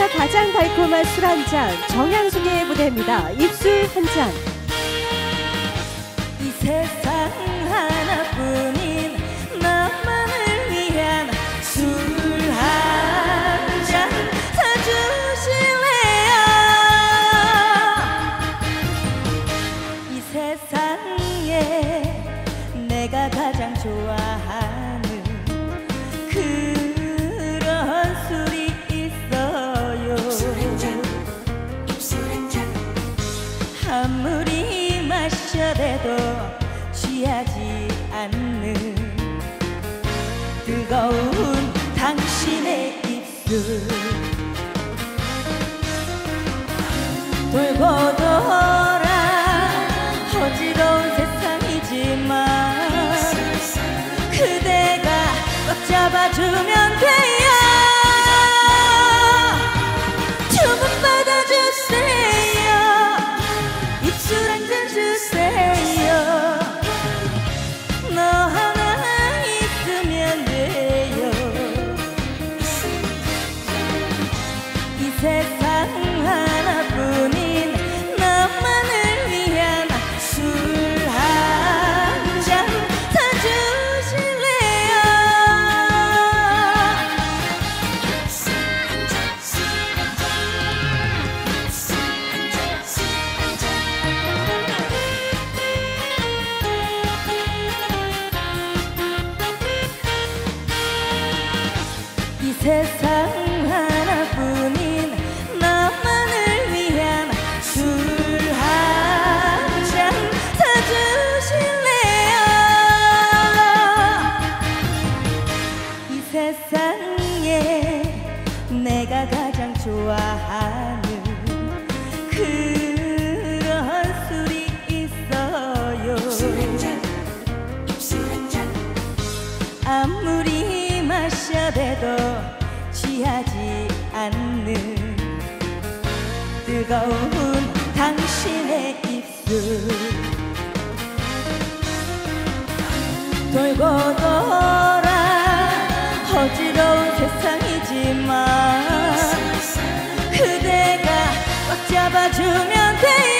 세상에서 가장 달콤한 술 한 잔, 정향순의 무대입니다. 입술 한 잔. 이 세상 하나뿐인 나만을 위한 술 한 잔 사주실래요? 이 세상에 내가 가장 좋아하는 그런 술이 있어요. 아무리 마셔대도 취하지 않는 뜨거운 당신의 입술. 돌고 돌아 어지러운 세상이지만 그대가 꽉 잡아주면 돼요. 주문 받아주세요. 입술 한 잔 주세요. 너 하나 있으면 돼요. 이 세상 하나뿐인 나만을 위한 술 한 잔 사주실래요? 이 세상 하나뿐인 나만을 위한 술 한 잔 사주실래요? 이 세상에 내가 가장 좋아하는 그런 술이 있어요. 아무리 마셔대도 취하지 않는 뜨거운 당신의 입술. 돌고 돌아 어지러운 세상이지만 그대가 꽉 잡아주면 돼요.